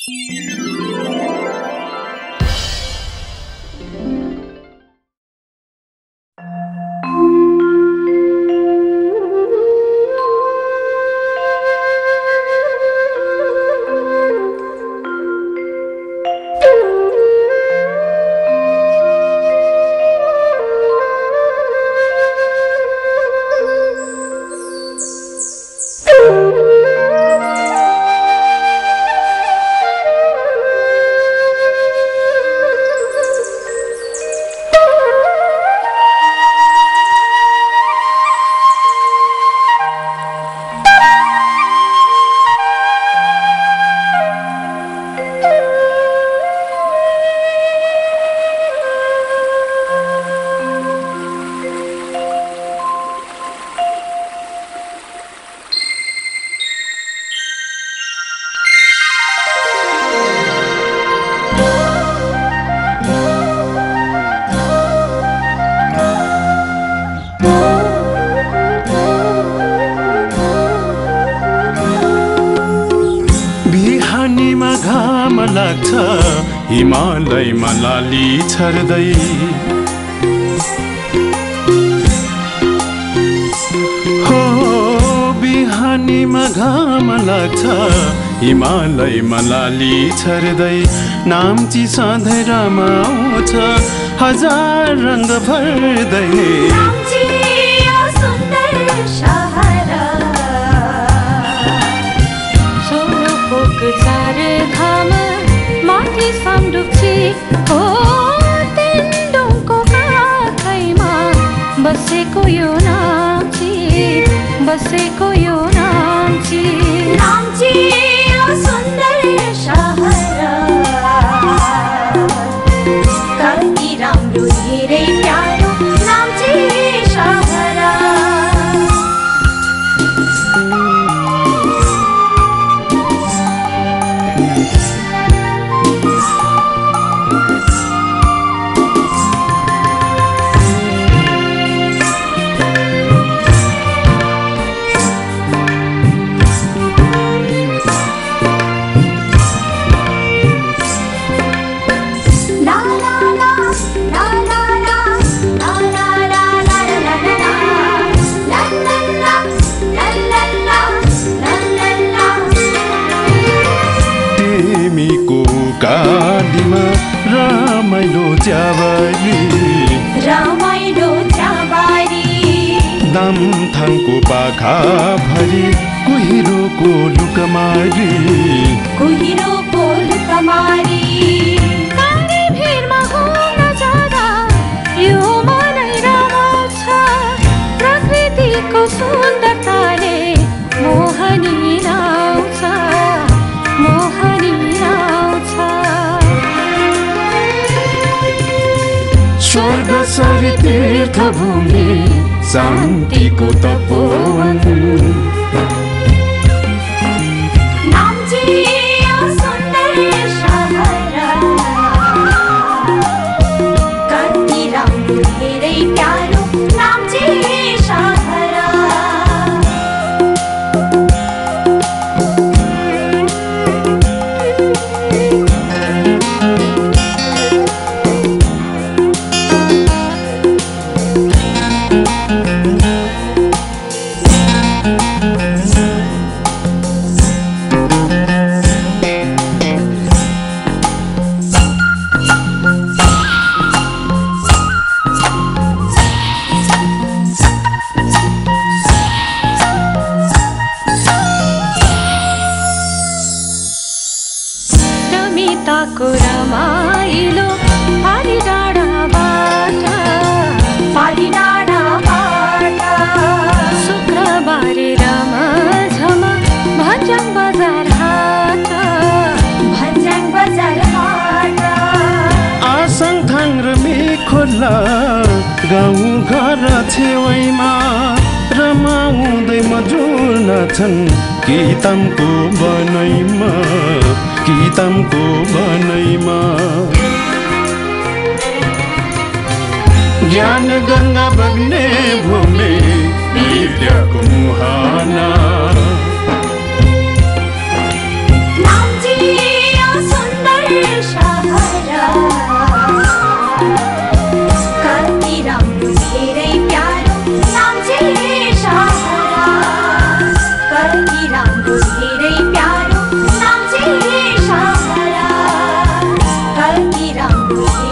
हिमालयमा लाली छर्दै हो बिहानीमा घाम लाग्छ हिमालयमा लाली छर्दै नाम्ची सधैँ रमाउँछ हजार रङ्ग भर्दै हो तेन्दुङको काखैमा बसेको यो नाम्ची बसेको यो नाम्ची नाम्ची यो सुन्दर शहर कति राम्रो धेरै प्यारो नाम्ची शहर गाडीमा रमाइलो च्याबारी दामथाङको पाखा भरी कुहिरोको लुकमारी गाडी भिडमा घुम्न जाँदा यो मनै रमाउँछ प्रकृतिको सुन्दरताले मोहनी लाउँछ स्वर्ग सरी तीर्थभूमि शान्तिको तपोवन नाम्ची यो सुन्दर शहर कति राम्रो धेरै प्यारो नाम्ची शहर रमाइलो पारी डाँडाबाट शुक्रबारे रमझम भन्ज्याङ बजार हाट आसाङथाङ र मेखोला गाउँ घर छेउमा रमाउँदै मजुर नाच्छन् कितामको बनैमा ज्ञान गङ्गा बग्ने भूमि विद्याको मुहाना नाम्ची यो छु